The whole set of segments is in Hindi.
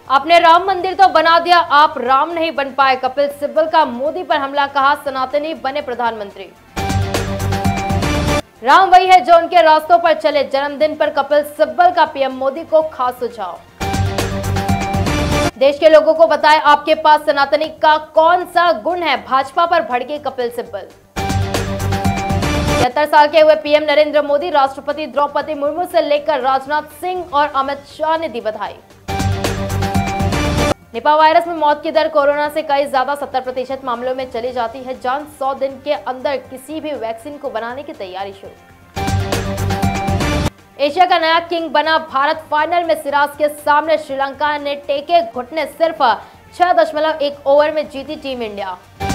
आपने राम मंदिर तो बना दिया, आप राम नहीं बन पाए। कपिल सिब्बल का मोदी पर हमला, कहा सनातनी बने प्रधानमंत्री। राम वही है जो उनके रास्तों पर चले, जन्मदिन पर कपिल सिब्बल का पीएम मोदी को खास सुझाव। देश के लोगों को बताएं आपके पास सनातनी का कौन सा गुण है, भाजपा पर भड़के कपिल सिब्बल। 73 साल के हुए पीएम नरेंद्र मोदी, राष्ट्रपति द्रौपदी मुर्मू से लेकर राजनाथ सिंह और अमित शाह ने दी बधाई। निपा वायरस में मौत की दर कोरोना से कई ज्यादा, 70% मामलों में चली जाती है जान। 100 दिन के अंदर किसी भी वैक्सीन को बनाने की तैयारी शुरू। एशिया का नया किंग बना भारत, फाइनल में सिराज के सामने श्रीलंका ने टेके घुटने, सिर्फ 6.1 ओवर में जीती टीम इंडिया।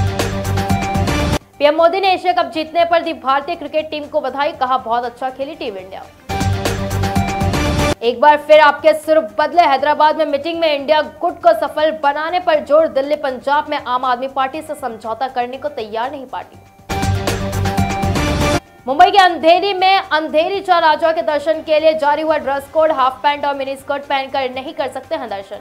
पीएम मोदी ने एशिया कप जीतने पर दी भारतीय क्रिकेट टीम को बधाई, कहा बहुत अच्छा खेली टीम इंडिया। एक बार फिर आपके सुर बदले, हैदराबाद में मीटिंग में इंडिया गुट को सफल बनाने पर जोर। दिल्ली पंजाब में आम आदमी पार्टी से समझौता करने को तैयार नहीं पार्टी। मुंबई के अंधेरी में अंधेरी 4 राजाओं के दर्शन के लिए जारी हुआ ड्रेस कोड, हाफ पैंट और मिनी स्कर्ट पहनकर नहीं कर सकते हैं दर्शन।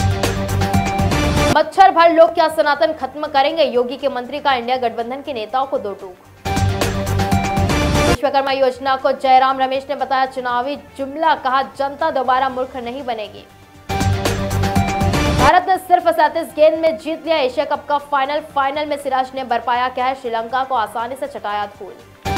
मच्छर भर लोग क्या सनातन खत्म करेंगे, योगी के मंत्री का इंडिया गठबंधन के नेताओं को दो टूक। विश्वकर्मा योजना को जयराम रमेश ने बताया चुनावी जुमला, कहा जनता दोबारा मूर्ख नहीं बनेगी। भारत ने सिर्फ 37 गेंद में जीत लिया एशिया कप का फाइनल में सिराज ने बरपाया कहर, श्रीलंका को आसानी से चटाया धूल।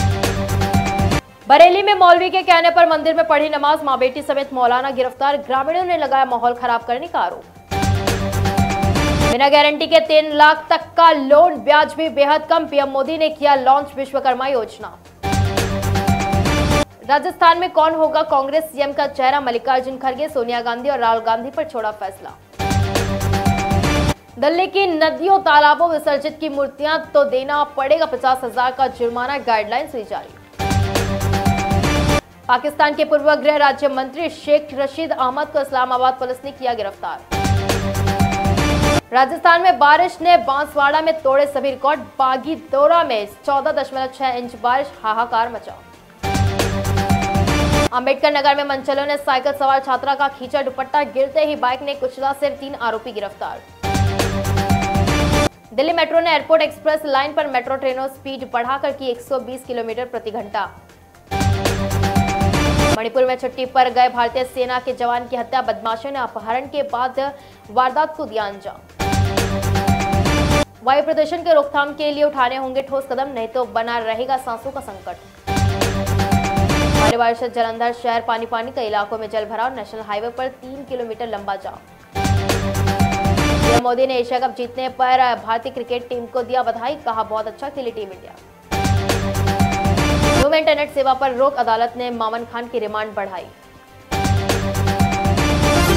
बरेली में मौलवी के कहने पर मंदिर में पढ़ी नमाज, मां बेटी समेत मौलाना गिरफ्तार, ग्रामीणों ने लगाया माहौल खराब करने का आरोप। बिना गारंटी के 3 लाख तक का लोन, ब्याज भी बेहद कम, पीएम मोदी ने किया लॉन्च विश्वकर्मा योजना। राजस्थान में कौन होगा कांग्रेस सीएम का चेहरा, मल्लिकार्जुन खड़गे, सोनिया गांधी और राहुल गांधी पर छोड़ा फैसला। दिल्ली की नदियों तालाबों विसर्जित की मूर्तियां तो देना पड़ेगा 50,000 का जुर्माना, गाइडलाइंस हुई जारी। पाकिस्तान के पूर्व गृह राज्य मंत्री शेख रशीद अहमद को इस्लामाबाद पुलिस ने किया गिरफ्तार। राजस्थान में बारिश ने बांसवाड़ा में तोड़े सभी रिकॉर्ड, बागी दौरा में 14.6 इंच बारिश, हाहाकार मचा। अंबेडकर नगर में मंचलों ने साइकिल सवार छात्रा का खींचा दुपट्टा, गिरते ही बाइक ने कुचला, से 3 आरोपी गिरफ्तार। दिल्ली मेट्रो ने एयरपोर्ट एक्सप्रेस लाइन पर मेट्रो ट्रेनों स्पीड बढ़ाकर की 120 किलोमीटर प्रति घंटा। मणिपुर में छुट्टी पर गए भारतीय सेना के जवान की हत्या, बदमाशों ने अपहरण के बाद वारदात को दिया अंजाम। वायु प्रदूषण के रोकथाम के लिए उठाने होंगे ठोस कदम, नहीं तो बना रहेगा सांसों का संकट। भारी बारिश से जालंधर शहर पानी कई इलाकों में जल भराव, नेशनल हाईवे पर 3 किलोमीटर लंबा जाम। पीएम मोदी ने एशिया कप जीतने पर भारतीय क्रिकेट टीम को दिया बधाई, कहा बहुत अच्छा खेली टीम इंडिया। इंटरनेट सेवा पर रोक, अदालत ने मामन खान की रिमांड बढ़ाई।